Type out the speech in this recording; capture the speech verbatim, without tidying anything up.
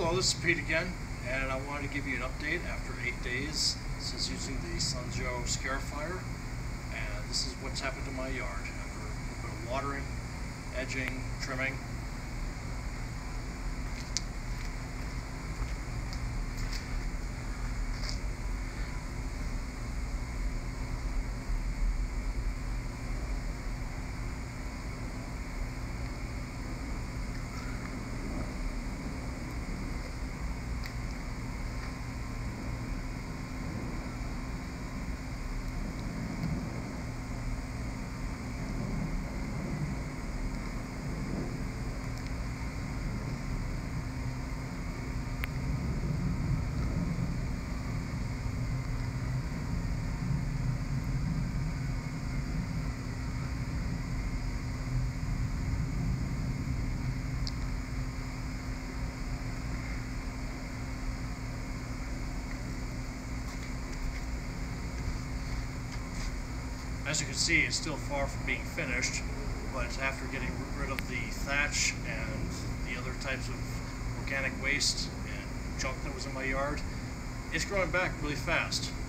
Hello, this is Pete again, and I wanted to give you an update after eight days since using the Sunjo Scarifier, and this is what's happened to my yard after a little bit of watering, edging, trimming. As you can see, it's still far from being finished, but after getting rid of the thatch and the other types of organic waste and junk that was in my yard, it's growing back really fast.